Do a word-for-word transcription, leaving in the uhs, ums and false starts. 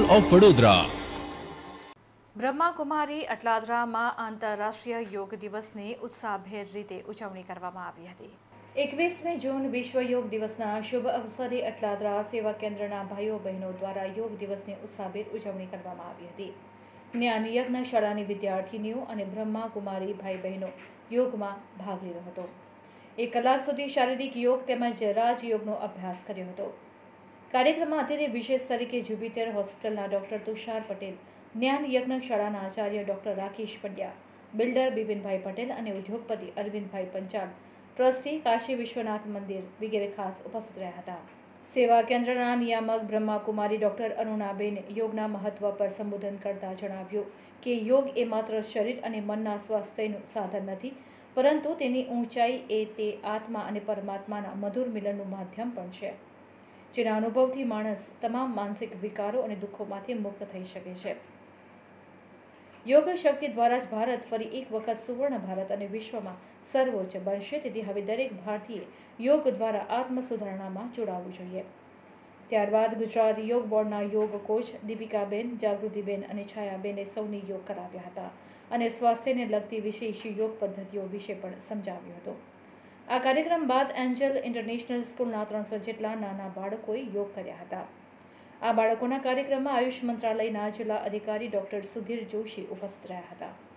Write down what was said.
Of Vadodara. Brahmakumari અટલાદરામાં આંતરરાષ્ટ્રીય યોગ દિવસની ઉત્સાહભેર રીતે ઉજવણી કરવામાં આવી હતી. એકવીસમી જૂન વિશ્વ યોગ દિવસના શુભ અવસરે અટલાદરા સેવા કેન્દ્રના ભાઈઓ બહેનો દ્વારા યોગ દિવસની ઉત્સાહભેર ઉજવણી કરવામાં આવી હતી. જ્ઞાન યજ્ઞ શાળાની વિદ્યાર્થીનીઓ અને બ્રહ્માકુમારી ભાઈ બહેનો યોગમાં ભાગ લીધો હતો. એક કલાક સુધી શારીરિક યોગ તેમજ રાજયોગનો અભ્યાસ કર્યો હતો. કાર્યક્રમમાં અતિથિ વિશેષ તરીકે જ્યુપિટર હોસ્પિટલના ડોક્ટર તુષાર પટેલ, જ્ઞાન યજ્ઞ શાળાના આચાર્ય ડોક્ટર રાકેશ પંડ્યા, બિલ્ડર બિપિનભાઈ પટેલ અને ઉદ્યોગપતિ અરવિંદભાઈ પંચાલ, ટ્રસ્ટી કાશી વિશ્વનાથ મંદિર વગેરે ખાસ ઉપસ્થિત રહ્યા હતા. સેવા કેન્દ્રના નિયામક બ્રહ્માકુમારી ડોક્ટર અરુણાબેને યોગના મહત્વ પર સંબોધન કરતા જણાવ્યું કે યોગ એ માત્ર શરીર અને મનના સ્વાસ્થ્યનું સાધન નથી, પરંતુ તેની ઊંચાઈ એ તે આત્મા અને પરમાત્માના મધુર મિલનનું માધ્યમ પણ છે, જેના અનુભવથી માણસ તમામ માનસિક વિકારો અને દુઃખોમાંથી મુક્ત થઈ શકે છે. યોગ શક્તિ દ્વારા જ ભારત ફરી એક વખત સુવર્ણ ભારત અને વિશ્વમાં સર્વોચ્ચ બનશે. તેથી હવે દરેક ભારતીય યોગ દ્વારા આત્મ સુધારણામાં જોડાવવું જોઈએ. ત્યારબાદ ગુજરાત યોગ બોર્ડના યોગ કોચ દીપિકાબેન, જાગૃતિબેન અને છાયાબેને સૌને યોગ કરાવ્યા હતા અને સ્વાસ્થ્યને લગતી વિશેષ યોગ પદ્ધતિઓ વિશે પણ સમજાવ્યું હતું. આ કાર્યક્રમ બાદ એન્જલ ઇન્ટરનેશનલ સ્કૂલના ત્રણસો જેટલા નાના બાળકોએ યોગ કર્યા હતા. આ બાળકોના કાર્યક્રમમાં આયુષ મંત્રાલયના જિલ્લા અધિકારી ડોક્ટર સુધીર જોશી ઉપસ્થિત રહ્યા હતા.